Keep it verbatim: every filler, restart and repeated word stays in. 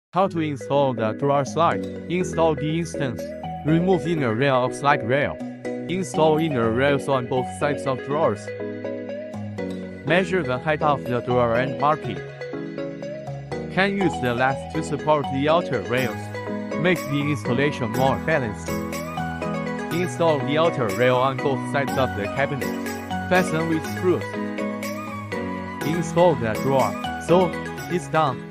How to install the drawer slide. Install the instance. Remove inner rail of slide rail. Install inner rails on both sides of drawers. Measure the height of the drawer and mark it. Can use the last to support the outer rails. Make the installation more balanced. Install the outer rail on both sides of the cabinet. Fasten with screws. Install the drawer. So, it's done.